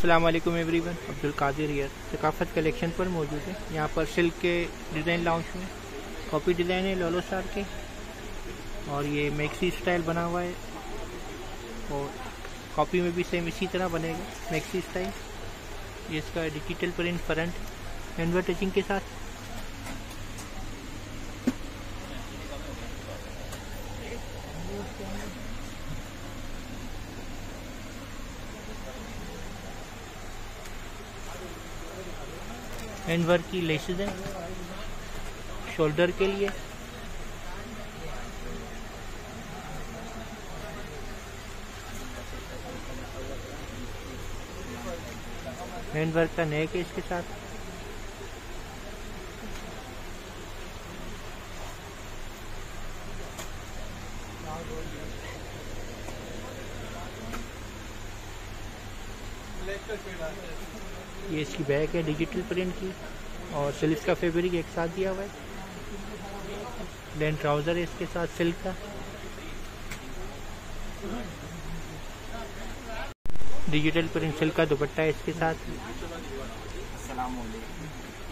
अस्सलाम वालेकुम everyone, Abdul Qadir here Saqafat collection पर मौजूद है। यहाँ पर सिल्क के डिज़ाइन लॉन्च में कॉपी डिज़ाइन है लोलो स्टार के, और ये मैक्सी स्टाइल बना हुआ है और कॉपी में भी सेम इसी तरह बनेगा मैक्सी स्टाइल। ये इसका digital print front handwork touching के साथ। हैंड वर्क की लेसेस हैं शोल्डर के लिए। हैंड वर्क का नेक है इसके साथ। ये इसकी बैक है डिजिटल प्रिंट की, और सिल्क का फैब्रिक एक साथ दिया हुआ है। देन ट्राउज़र है इसके साथ सिल्क का। डिजिटल प्रिंट सिल्क का दुपट्टा है इसके साथ।